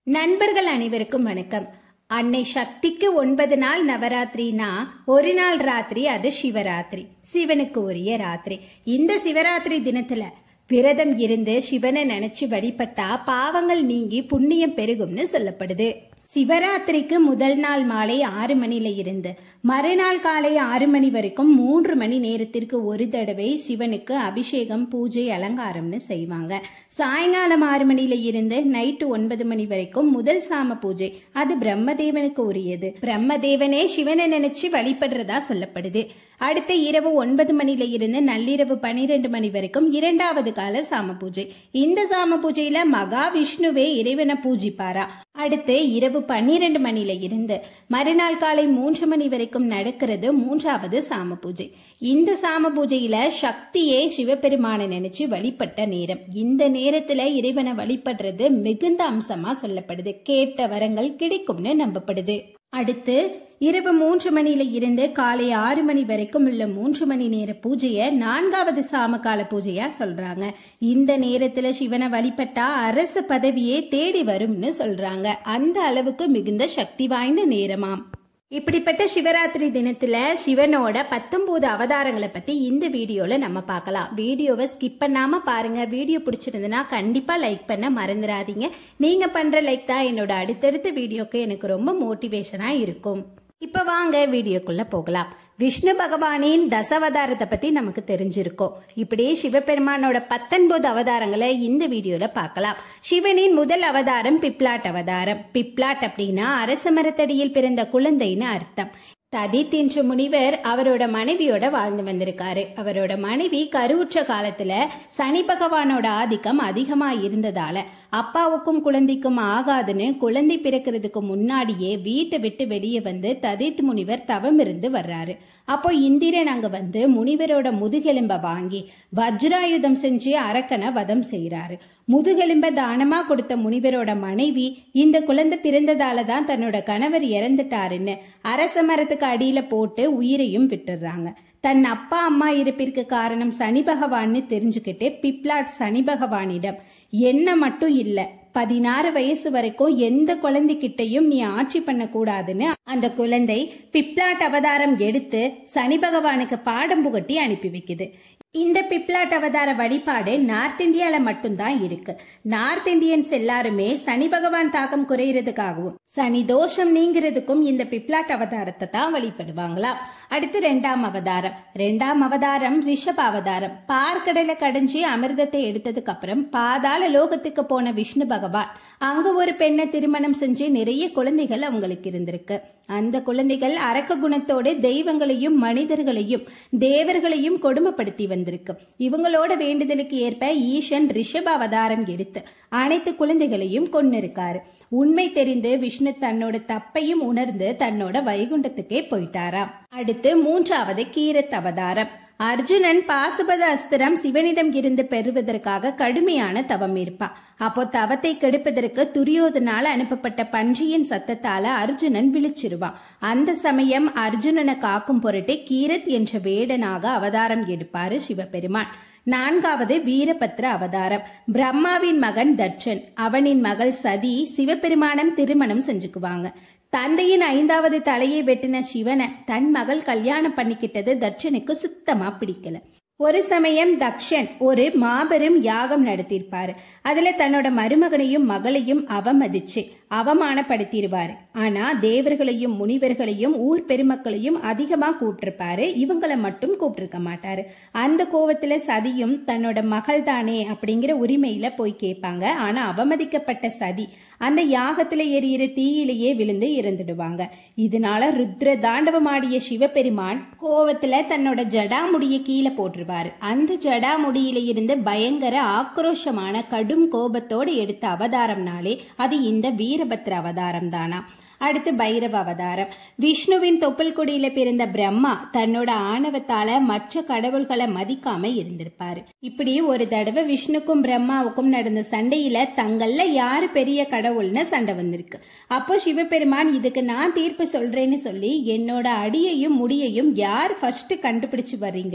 நண்பர்கள் அனைவருக்கும் வணக்கம். அன்னை சக்திக்கு 9 நாள் நவராத்திரினா ஒரு நாள் ராத்திரி அது சிவராத்திரி, சிவனுக்கு உரிய ராத்திரி. இந்த சிவராத்திரி தினத்துல விரதம் இருந்து சிவனை நினைச்சு வழிபட்டா பாவங்கள் நீங்கி புண்ணியம் பெருகும்னு சொல்லப்படுது. சிவராத்திரிக்கு முதல் நாள் மாலை 6 மணில இருந்து மறுநாள் காலை 6 மணி வரைக்கும் 3 மணி நேரத்திற்கு ஒரு தடவை சிவனுக்கு அபிஷேகம், பூஜை, அலங்காரம்னு செய்வாங்க. சாயங்காலம் 6 மணில இருந்து நைட்டு 9 மணி வரைக்கும் முதல் சாம பூஜை, அது பிரம்மதேவனுக்கு உரியது. பிரம்மதேவனே சிவனை நினைச்சு வழிபடுறதா சொல்லப்படுது. அடுத்து இரவு 9 மணில இருந்து நள்ளிரவு 12 மணி வரைக்கும் இரண்டாவது கால சாம பூஜை. இந்த சாம பூஜையில மகாவிஷ்ணுவே இறைவனை பூஜிப்பாரா. அடுத்து இரவு 12 மணில இருந்து மறுநாள் காலை 3 மணி வரைக்கும் நடக்கிறது மூன்றாவது சாம பூஜை. இந்த சாம பூஜையில சக்தியே சிவபெருமானை நினைச்சு வழிபட்ட நேரம். இந்த நேரத்துல இறைவனை வழிபடுறது மிகுந்த அம்சமா சொல்லப்படுது. கேட்ட வரங்கள் கிடைக்கும்னு நம்பப்படுது. அடுத்து இரவு 3 மணில இருந்து காலை 6 மணி வரைக்கும் உள்ள 3 மணி நேர பூஜைய 4வது சாமகால பூஜையா சொல்றாங்க. இந்த நேரத்துல சிவனை வழிபட்டா அரசு பதவியே தேடி வரும்னு சொல்றாங்க. அந்த அளவுக்கு மிகுந்த சக்தி வாய்ந்த நேரமாம். இப்படிப்பட்ட சிவராத்திரி தினத்துல சிவனோட 19 அவதாரங்களை பத்தி இந்த வீடியோல நம்ம பார்க்கலாம். வீடியோவை ஸ்கிப் பண்ணாம பாருங்க. வீடியோ பிடிச்சிருந்ததுன்னா கண்டிப்பா லைக் பண்ண மறந்துடாதீங்க. நீங்க பண்ற லைக் தான் என்னோட அடுத்தடுத்த வீடியோக்கு எனக்கு ரொம்ப மோட்டிவேஷனா இருக்கும். இப்ப வாங்க வீடியோக்குள்ள போகலாம். விஷ்ணு பகவானின் தசாவதாரத்தை பத்தி நமக்கு தெரிஞ்சிருக்கும். இப்படி சிவபெருமானோட 19 அவதாரங்களை இந்த வீடியோல பார்க்கலாம். சிவனின் முதல் அவதாரம் பிப்லாட் அவதாரம். பிப்லாட் அப்படின்னா அரச மரத்தடியில் பிறந்த குழந்தைன்னு அர்த்தம். ததித் என்ற முனிவர் அவரோட மனைவியோட வாழ்ந்து வந்திருக்காரு. அவரோட மனைவி கருவுற்ற காலத்துல சனி பகவானோட ஆதிக்கம் அதிகமா இருந்ததால அப்பாவுக்கும் குழந்தைக்கும் ஆகாதுன்னு குழந்தை பிறக்கிறதுக்கு முன்னாடியே வீட்டை விட்டு வெளியே வந்து ததித் முனிவர் தவம் இருந்து வர்றாரு. அப்போ இந்திரன் அங்க வந்து முனிவரோட முதுகெலும்ப வாங்கி வஜ்ராயுதம் செஞ்சு அரக்கனை வதம் செய்யறாரு. முதுகெலும்ப தானமா கொடுத்த முனிவரோட மனைவி இந்த குழந்தை பிறந்ததால தான் தன்னோட கணவர் இறந்துட்டாருன்னு அரச மரத்துக்கு அடியில போட்டு உயிரையும் விட்டுறாங்க. தன் அப்பா அம்மா இருப்பிற்கு காரணம் சனி பகவான்னு தெரிஞ்சுக்கிட்டு பிப்லாட் சனி பகவானிடம் என்ன மட்டும் இல்ல 16 வயசு வரைக்கும் எந்த குழந்தைகிட்டையும் நீ ஆட்சி பண்ண கூடாதுன்னு அந்த குழந்தை பிப்லாட் அவதாரம் எடுத்து சனி பகவானுக்கு பாடம் புகட்டி அனுப்பி வைக்குது. இந்த பிப்லாட் அவதார வழிபாடு நார்த் இந்தியால மட்டும்தான் இருக்கு. நார்த் இந்தியன்ஸ் எல்லாருமே சனி பகவான் தாக்கம் குறையறதுக்காகவும் சனி தோஷம் நீங்கிறதுக்கும் இந்த பிப்லாட் அவதாரத்தை தான் வழிபடுவாங்களா. அடுத்து 2ஆம் அவதாரம். 2ஆம் அவதாரம் ரிஷப அவதாரம். பார்க்கடலை கடைஞ்சி அமிர்தத்தை எடுத்ததுக்கு அப்புறம் பாதாள லோகத்துக்கு போன விஷ்ணு பகவான் அங்க ஒரு பெண்ணை திருமணம் செஞ்சு நிறைய குழந்தைகள் அவங்களுக்கு இருந்திருக்கு. அந்த குழந்தைகள் அரக்க குணத்தோடு தெய்வங்களையும் மனிதர்களையும் தேவர்களையும் கொடுமைப்படுத்தி வந்திருக்கு. இவங்களோட வேண்டுதலுக்கு ஏற்ப ஈசன் ரிஷப அவதாரம் எடுத்து அனைத்து குழந்தைகளையும் கொன்னிருக்காரு. உண்மை தெரிந்து விஷ்ணு தன்னோட தப்பையும் உணர்ந்து தன்னோட வைகுண்டத்துக்கே போயிட்டாராம். அடுத்து 3வது கீரத் அவதாரம். அர்ஜுனன் பாசுபத அஸ்திரம் சிவனிடம் இருந்து பெறுவதற்காக கடுமையான தவம் இருப்பான். அப்போ தவத்தை கெடுப்பதற்கு துரியோதனால அனுப்பப்பட்ட பன்றியின் சத்தத்தால அர்ஜுனன் விழிச்சிருவான். அந்த சமயம் அர்ஜுனனை காக்கும் பொருட்டு கீரத் என்ற வேடனாக அவதாரம் எடுப்பாரு சிவபெருமான். 4வது வீரபத்ர அவதாரம். பிரம்மாவின் மகன் தட்சன் அவனின் மகள் சதி சிவபெருமானம் திருமணம் செஞ்சுக்குவாங்க. தந்தையின் 5வது தலையை வெட்டின சிவனை தன் மகள் கல்யாணம் பண்ணிக்கிட்டது தட்சனுக்கு சுத்தமா பிடிக்கல. ஒரு சமயம் தக்ஷன் ஒரு மாபெரும் யாகம் நடத்திருப்பாரு. அதுல தன்னோட மருமகனையும் மகளையும் அவமதிச்சு அவமானப்படுத்திடுவாரு. ஆனா தேவர்களையும் முனிவர்களையும் ஊர் பெருமக்களையும் அதிகமா கூப்பிட்டிருப்பாரு. இவங்களை மட்டும் கூப்பிட்டிருக்க மாட்டாரு. அந்த கோவத்துல சதியும் தன்னோட மகள் தானே அப்படிங்கிற உரிமையில போய் கேட்பாங்க. ஆனா அவமதிக்கப்பட்ட சதி அந்த யாகத்துல எரியிற தீயிலேயே விழுந்து இறந்துடுவாங்க. இதனால ருத்ர தாண்டவமாடிய சிவபெருமான் கோவத்துல தன்னோட ஜடாமுடிய கீழே போட்டுருவாரு. அந்த ஜடாமுடியில இருந்து பயங்கர ஆக்ரோஷமான கடும் கோபத்தோடு எடுத்த அவதாரம்னாலே அது இந்த வீரபத்ர அவதாரம் தானா. அடுத்து பைரவ அவதாரம். விஷ்ணுவின் தொப்புள் கொடியில பிறந்த பிரம்மா தன்னோட ஆணவத்தால மற்ற கடவுள்களை மதிக்காம இருந்திருப்பாரு. இப்படி ஒரு தடவை விஷ்ணுக்கும் பிரம்மாவுக்கும் நடந்த சண்டையில தங்கள்ல யாரு பெரிய கடவுள்னு சண்டை வந்திருக்கு. அப்போ சிவபெருமான் இதுக்கு நான் தீர்ப்பு சொல்றேன்னு சொல்லி என்னோட அடியையும் முடியையும் யார் ஃபர்ஸ்ட் கண்டுபிடிச்சு வர்றீங்களோ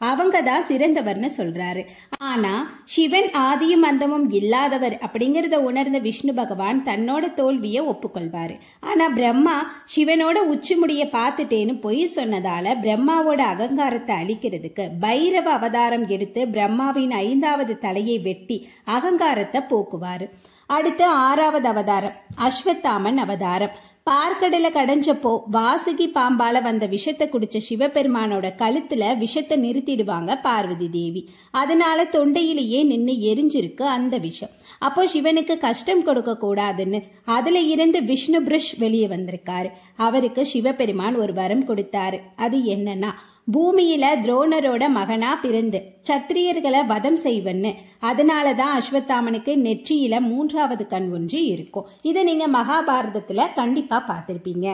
அவங்க தான் சிறந்தவர்னு சொல்றாரு. ஆனா சிவன் ஆதியும் அந்தமும் இல்லாதவர் அப்படிங்கறத உணர்ந்த விஷ்ணு பகவான் தன்னோட தோல்வியை ஒப்புக்கொள்வாரு. ஆனா பிரம்மா சிவனோட உச்சி முடிய பார்த்துட்டேன்னு பொய் சொன்னதால பிரம்மாவோட அகங்காரத்தை அழிக்கிறதுக்கு பைரவ அவதாரம் எடுத்து பிரம்மாவின் 5வது தலையை வெட்டி அகங்காரத்தை போக்குவாரு. அடுத்து 6வது அவதாரம் அஸ்வத்தாமன் அவதாரம். பார்க்கடல கடைஞ்சப்போ வாசுகி பாம்பால வந்த விஷத்தை குடிச்ச சிவபெருமானோட கழுத்துல விஷத்தை நிறுத்திடுவாங்க பார்வதி தேவி. அதனால தொண்டையிலேயே நின்று எரிஞ்சிருக்கு அந்த விஷம். அப்போ சிவனுக்கு கஷ்டம் கொடுக்க கூடாதுன்னு அதுல இருந்து விஷ்ணு புருஷ் வெளியே வந்திருக்காரு. அவருக்கு சிவபெருமான் ஒரு வரம் கொடுத்தாரு. அது என்னன்னா, பூமியில துரோணரோட மகனா பிறந்து சத்திரியர்களை வதம் செய்வன்னு. அதனாலதான் அஸ்வத்தாமனுக்கு நெற்றியில 3வது கண் ஒன்று இருக்கும். இதை நீங்க மகாபாரதத்துல கண்டிப்பா பார்த்திருப்பீங்க.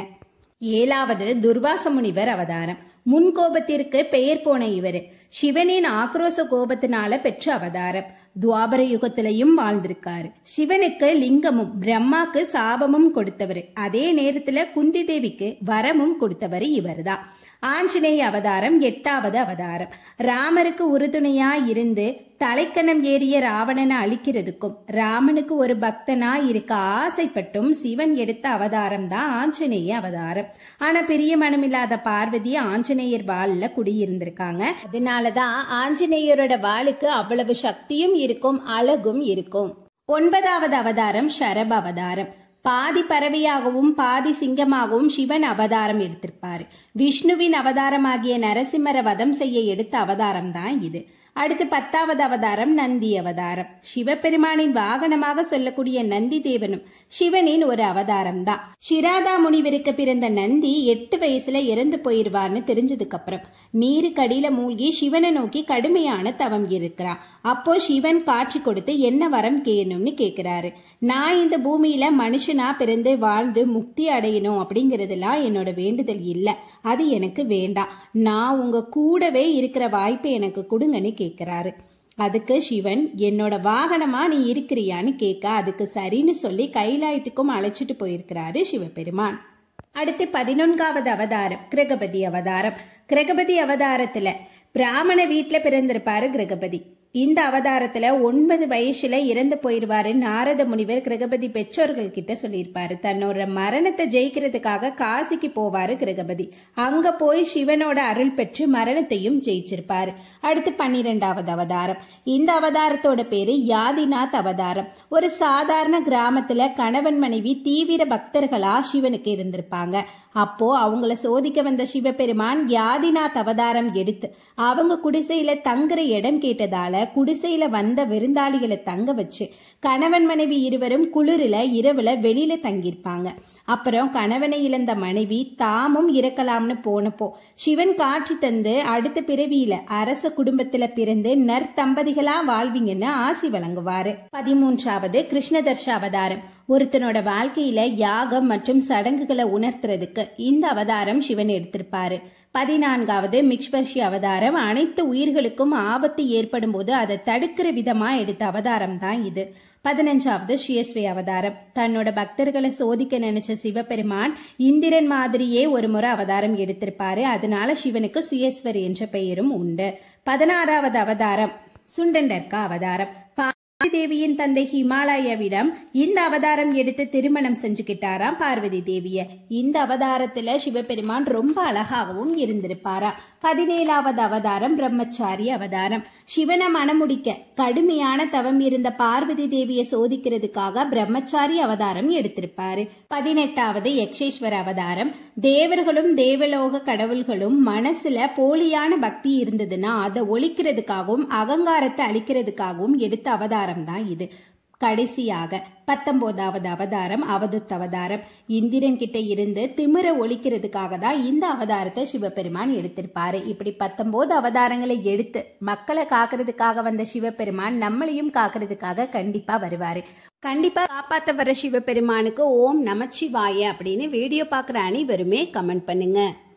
7வது துர்வாச முனிவர் அவதாரம். முன்கோபத்திற்கு பெயர் போன இவரு சிவனின் ஆக்ரோச கோபத்தினால பெற்ற அவதாரம். துவாபர யுகத்திலையும் வாழ்ந்திருக்காரு. சிவனுக்கு லிங்கமும் பிரம்மாக்கு சாபமும் கொடுத்தவர். அதே நேரத்துல குந்தி தேவிக்கு வரமும் கொடுத்தவர் இவர்தான். ஆஞ்சநேய அவதாரம் 8வது அவதாரம். ராமருக்கு உறுதுணையா இருந்து தலைக்கணம் ஏறிய ராவணனை அழிக்கிறதுக்கும் ராமனுக்கு ஒரு பக்தனா இருக்க ஆசைப்பட்டும் சிவன் எடுத்த அவதாரம் தான் ஆஞ்சநேய அவதாரம். ஆனா பெரிய மனமில்லாத பார்வதி ஆஞ்சநேயர் வாள்ல குடியிருந்திருக்காங்க. அதனாலதான் ஆஞ்சநேயரோட வாளுக்கு அவ்வளவு சக்தியும் இருக்கும், அழகும் இருக்கும். 9வது அவதாரம் ஷரப அவதாரம். பாதி பறவையாகவும் பாதி சிங்கமாகவும் சிவன் அவதாரம் எடுத்திருப்பாரு. விஷ்ணுவின் அவதாரமாகிய நரசிம்மரை வதம் செய்ய எடுத்த அவதாரம் தான் இது. அடுத்து 10வது அவதாரம் நந்தி அவதாரம். சிவபெருமானின் வாகனமாக சொல்லக்கூடிய நந்தி தேவனும் சிவனின் ஒரு அவதாரம் தான். சிராதா முனிவருக்கு பிறந்த நந்தி 8 வயசுல இறந்து போயிருவார்னு தெரிஞ்சதுக்கு அப்புறம் நீருக்கடியில மூழ்கி சிவனை நோக்கி கடுமையான தவம் இருக்கிறான். அப்போ சிவன் காட்சி கொடுத்து என்ன வரம் கேட்கணும்னு கேக்குறாரு. நான் இந்த பூமியில மனுஷனா பிறந்து வாழ்ந்து முக்தி அடையணும் அப்படிங்கறதெல்லாம் என்னோட வேண்டுதல் இல்ல, அது எனக்கு வேண்டாம். நான் உங்க கூடவே இருக்கிற வாய்ப்பை எனக்கு கொடுங்கன்னு கேக்குறாரு. அதுக்கு சிவன் என்னோட வாகனமா நீ இருக்கிறியான்னு கேட்க அதுக்கு சரின்னு சொல்லி கைலாயத்துக்கும் அழைச்சிட்டு போயிருக்கிறாரு சிவபெருமான். அடுத்து 11வது அவதாரம் கிரகபதி அவதாரம். கிரகபதி அவதாரத்துல பிராமண வீட்டுல பிறந்திருப்பாரு கிரகபதி. இந்த அவதாரத்துல 9 வயசுல இறந்து போயிருவாரு நாரத முனிவர் கிரகபதி பெற்றோர்கள் கிட்ட சொல்லியிருப்பாரு. தன்னோட மரணத்தை ஜெயிக்கிறதுக்காக காசிக்கு போவாரு கிரகபதி. அங்க போய் சிவனோட அருள் பெற்று மரணத்தையும் ஜெயிச்சிருப்பாரு. அடுத்து 12வது அவதாரம். இந்த அவதாரத்தோட பேரு யாதிநாத் அவதாரம். ஒரு சாதாரண கிராமத்துல கணவன் மனைவி தீவிர பக்தர்களா சிவனுக்கு இருந்திருப்பாங்க. அப்போ அவங்கள சோதிக்க வந்த சிவபெருமான் யாதிநாத் அவதாரம் எடுத்து அவங்க குடிசையில தங்குற இடம் கேட்டதால குடிசையில வந்த விருந்தாளிகளை தங்க வச்சு கணவன் மனைவி இருவரும் குளிரில இரவுல வெளியில தங்கியிருப்பாங்க. அப்புறம் கணவனை இழந்த மனைவி தாமும் இறக்கலாம்னு போனப்போ சிவன் காட்சி தந்து அடுத்த பிறவியில அரச குடும்பத்துல பிறந்து நற்தம்பதிகளா வாழ்வீங்கன்னு ஆசி வழங்குவாரு. 13வது கிருஷ்ணதர்ஷ அவதாரம். ஒருத்தனோட வாழ்க்கையில யாகம் மற்றும் சடங்குகளை உணர்த்துறதுக்கு இந்த அவதாரம் சிவன் எடுத்திருப்பாரு. 14வது மிக்ஷ்வர்ஷி அவதாரம். அனைத்து உயிர்களுக்கும் ஆபத்து ஏற்படும் போது அதை தடுக்கிற விதமா எடுத்த அவதாரம் தான் இது. 15வது ஸ்ரீயஸ்வி அவதாரம். தன்னோட பக்தர்களை சோதிக்க நினைச்ச சிவபெருமான் இந்திரன் மாதிரியே ஒரு முறை அவதாரம் எடுத்திருப்பாரு. அதனால சிவனுக்கு சுயஸ்வர் என்ற பெயரும் உண்டு. 16வது அவதாரம் சுண்டண்டர்கா அவதாரம். தேவியின் தந்தை ஹிமாலயாவிடம் இந்த அவதாரம் எடுத்து திருமணம் செஞ்சுக்கிட்டாராம் பார்வதி தேவிய. இந்த அவதாரத்துல சிவபெருமான் ரொம்ப அழகாகவும் இருந்திருப்பாரா. 17வது அவதாரம் பிரம்மச்சாரி அவதாரம். சிவனை மணமுடிக்க கடுமையான தவம் இருந்த பார்வதி தேவியை சோதிக்கிறதுக்காக பிரம்மச்சாரி அவதாரம் எடுத்திருப்பாரு. 18வது யக்ஷேஸ்வர அவதாரம். தேவர்களும் தேவலோக கடவுள்களும் மனசுல போலியான பக்தி இருந்ததுன்னா அதை ஒழிக்கிறதுக்காகவும் அகங்காரத்தை அழிக்கிறதுக்காகவும் எடுத்த அவதாரம் தான் இது. கடைசியாக 19வது அவதாரம் அவதுத் அவதாரம். இந்திரன் கிட்ட இருந்து திமிர ஒழிக்கிறதுக்காக தான் இந்த அவதாரத்தை சிவபெருமான் எடுத்திருப்பாரு. இப்படி 19 அவதாரங்களை எடுத்து மக்களை காக்கிறதுக்காக வந்த சிவபெருமான் நம்மளையும் காக்கிறதுக்காக கண்டிப்பா வருவாரு. கண்டிப்பா காப்பாத்த வர சிவபெருமானுக்கு ஓம் நமச்சிவாய அப்படின்னு வீடியோ பாக்குற அனைவருமே கமெண்ட் பண்ணுங்க.